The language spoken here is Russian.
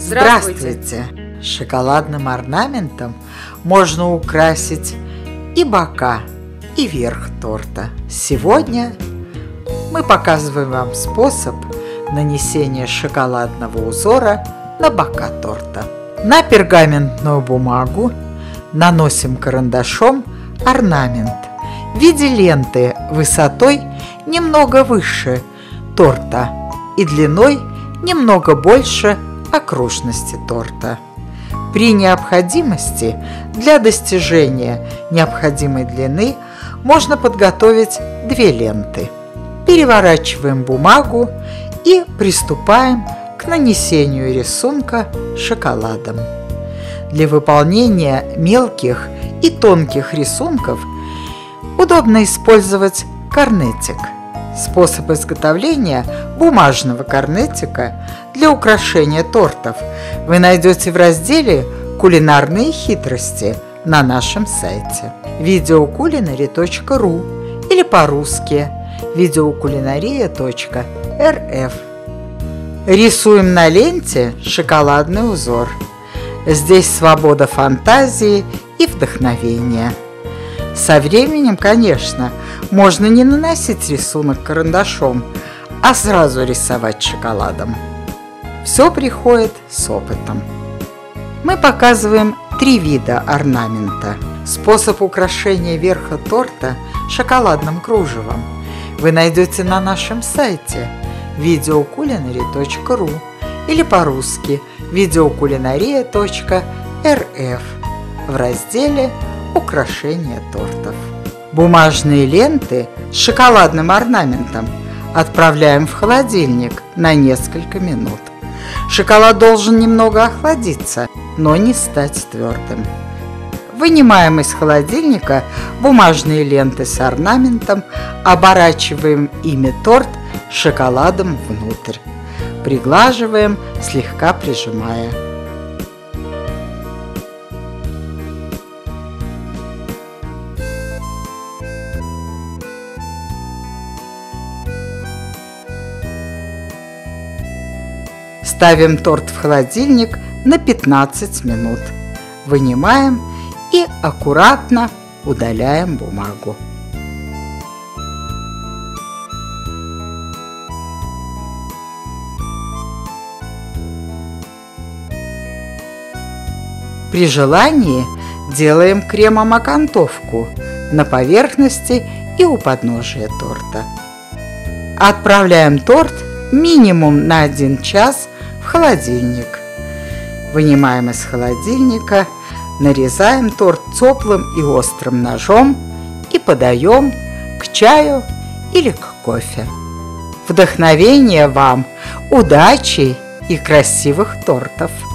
Здравствуйте! Шоколадным орнаментом можно украсить и бока, и верх торта. Сегодня мы показываем вам способ нанесения шоколадного узора на бока торта. На пергаментную бумагу наносим карандашом орнамент в виде ленты высотой немного выше торта и длиной немного больше окружности торта. При необходимости для достижения необходимой длины можно подготовить две ленты. Переворачиваем бумагу и приступаем к нанесению рисунка шоколадом. Для выполнения мелких и тонких рисунков удобно использовать корнетик. Способ изготовления бумажного корнетика для украшения тортов вы найдете в разделе «Кулинарные хитрости» на нашем сайте videoculinary.ru или по-русски videoculinaria.rf. Рисуем на ленте шоколадный узор. Здесь свобода фантазии и вдохновения. Со временем, конечно, можно не наносить рисунок карандашом, а сразу рисовать шоколадом. Все приходит с опытом. Мы показываем 3 вида орнамента. Способ украшения верха торта шоколадным кружевом вы найдете на нашем сайте videoculinary.ru или по-русски videoculinaria.rf в разделе «Украшение тортов». Бумажные ленты с шоколадным орнаментом отправляем в холодильник на несколько минут. Шоколад должен немного охладиться, но не стать твердым. Вынимаем из холодильника бумажные ленты с орнаментом, оборачиваем ими торт шоколадом внутрь. Приглаживаем, слегка прижимая. Ставим торт в холодильник на 15 минут. Вынимаем и аккуратно удаляем бумагу. При желании делаем кремом окантовку на поверхности и у подножия торта. Отправляем торт минимум на 1 час в холодильник. Вынимаем из холодильника, нарезаем торт теплым и острым ножом и подаем к чаю или к кофе. Вдохновения вам, удачи и красивых тортов!